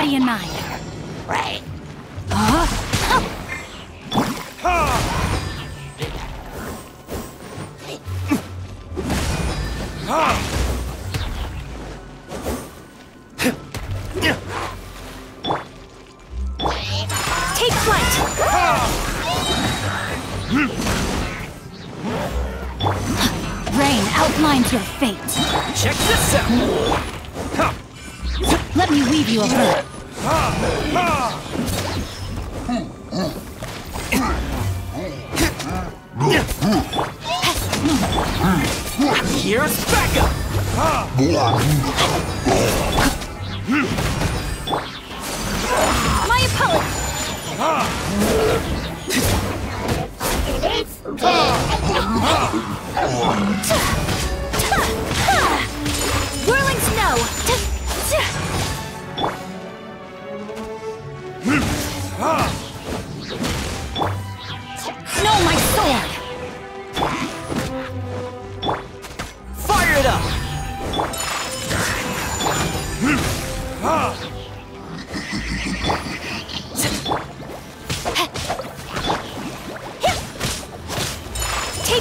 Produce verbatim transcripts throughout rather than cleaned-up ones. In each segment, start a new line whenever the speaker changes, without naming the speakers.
Body and mind.
Right.
Uh, Take flight. Rain outlines your fate.
Check this out!
Let me weave you a verb.
Here's backup!
My apologies. Whirling snow. No, my sword.
Fire it up!
Take.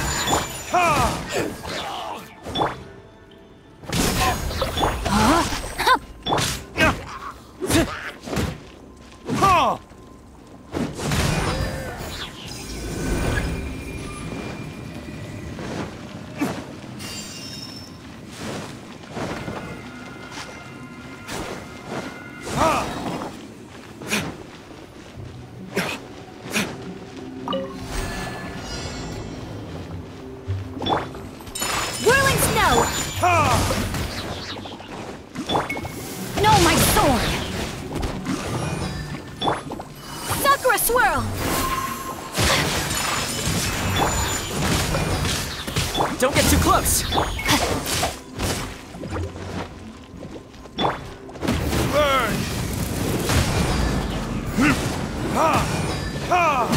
Whirling snow. No, my sword. Sakura swirl.
Don't get too close!
Burn! Ha! Ha!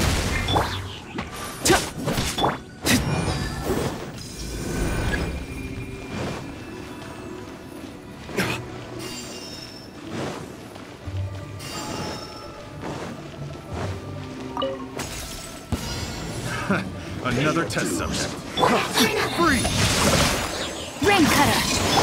Another test subject.
Free!
Rain cutter.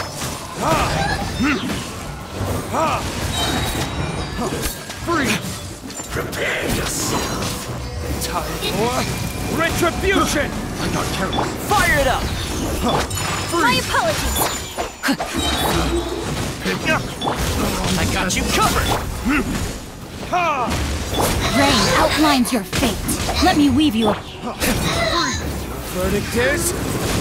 Free!
Prepare yourself!
Time for retribution!
I got careless.
Fire it up!
My apologies.
I got you covered!
Rain outlines your fate. Let me weave you a...
Verdict is...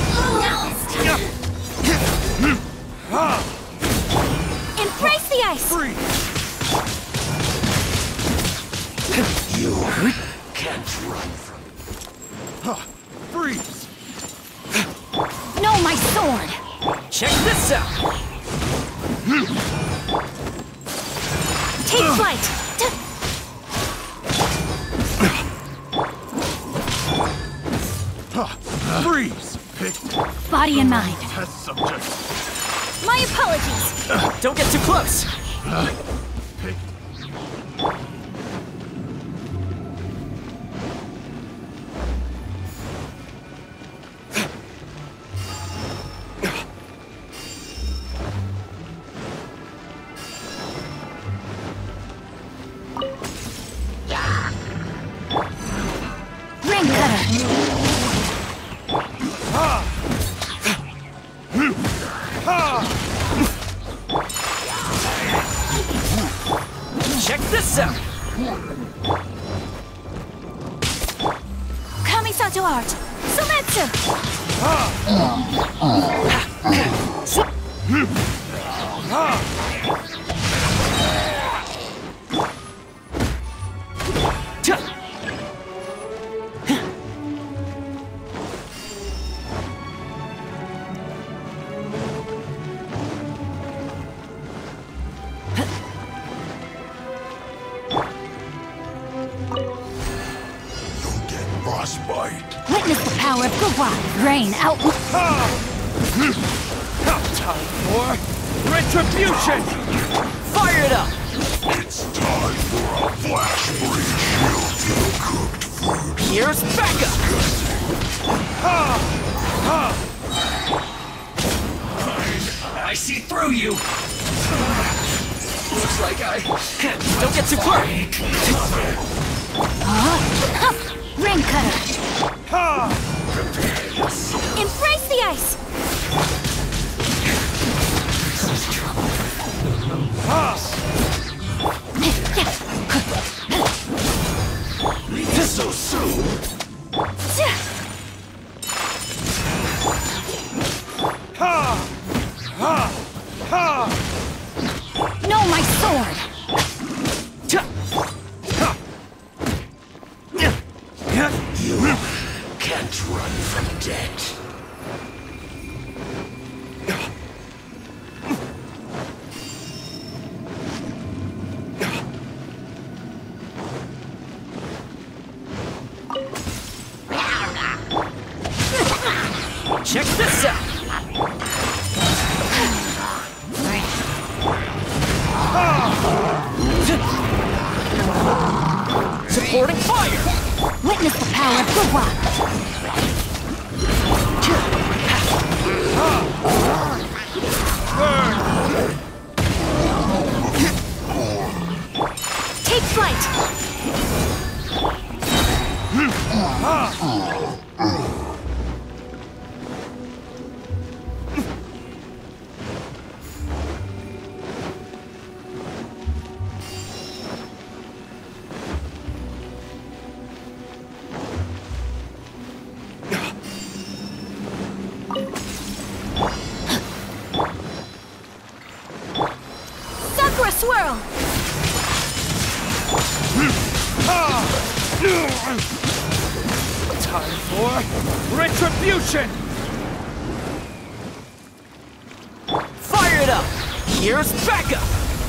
Embrace the ice.
Free!
You can't run from it.
Freeze!
No, my sword.
Check this out!
Take flight.
Freeze!
Picked
Body and mind.
test subject.
My apologies.
Don't get too close!
Picked
Rain cutter.
Check this out!
Kamisato art. Sumetsu.
Frostbite!
Witness the power of Gawai. Rain out.
Time for retribution!
Fire it up!
It's time for a flash breach. Cooked food.
Here's backup! I see through you! Looks like I... Don't get too close!
Rain cutter. Embrace the ice.
So soon.
No, my sword.
You can't run from death.
Check this out! Supporting fire!
Witness the power of Gugwa. Take flight. Sakura swirl.
Time for retribution!
Fire it up! Here's backup!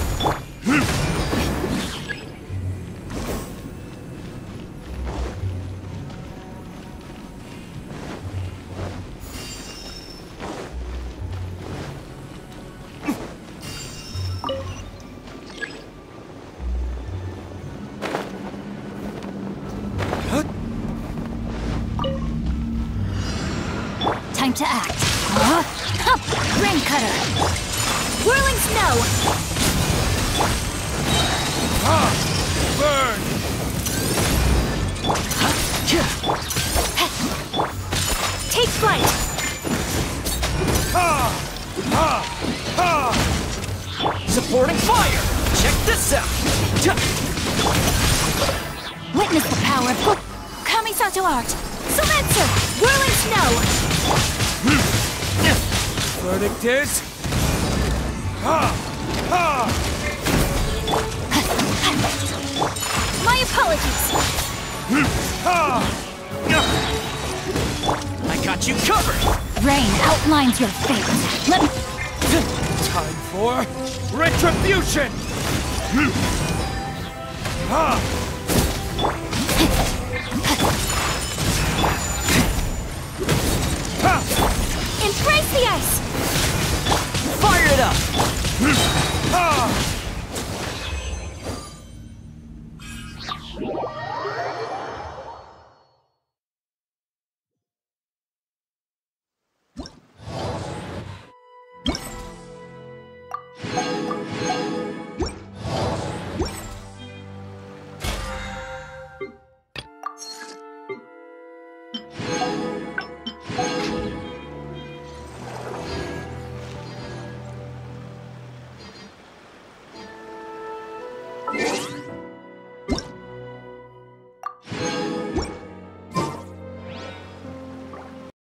Time to act. Huh? Huh. Rain cutter. Whirling snow.
Burn!
Take flight.
Supporting fire! Check this out!
Witness the power of Gugwa. Kamisato art. Soumetsu. Whirling snow.
Verdict is... Ha! Ha!
My apologies.
Ha!
I got you covered!
Rain outlines your fate. Let me...
Time for retribution! Ha!
Embrace the ice.